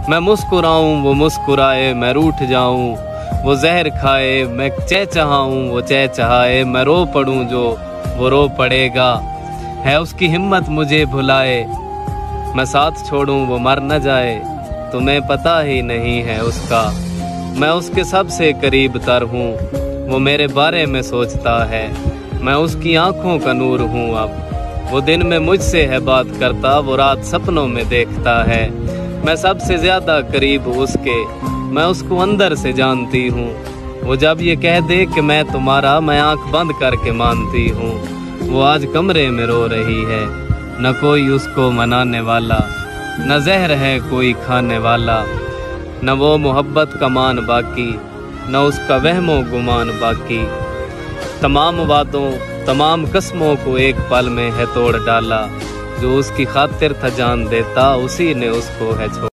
मैं मुस्कुराऊं वो मुस्कुराए, मैं रूठ जाऊं वो जहर खाए, मैं चहचहाऊं वो चहचहाए, मैं रो पड़ूं जो वो रो पड़ेगा। है उसकी हिम्मत मुझे भुलाए, मैं साथ छोड़ूं वो मर न जाए, तुम्हें पता ही नहीं है उसका। मैं उसके सबसे करीब तर हूँ, वो मेरे बारे में सोचता है, मैं उसकी आंखों का नूर हूँ अब। वो दिन में मुझसे है बात करता, वो रात सपनों में देखता है। मैं सबसे ज्यादा करीब उसके, मैं उसको अंदर से जानती हूँ। वो जब ये कह दे कि मैं तुम्हारा, मैं आंख बंद करके मानती हूँ। वो आज कमरे में रो रही है, न कोई उसको मनाने वाला, न जहर है कोई खाने वाला, न वो मोहब्बत का मान बाकी, न उसका वहमो गुमान बाकी। तमाम वादों तमाम कस्मों को एक पल में है तोड़ डाला, जो उसकी खातिर था जान देता, उसी ने उसको है छोड़ा।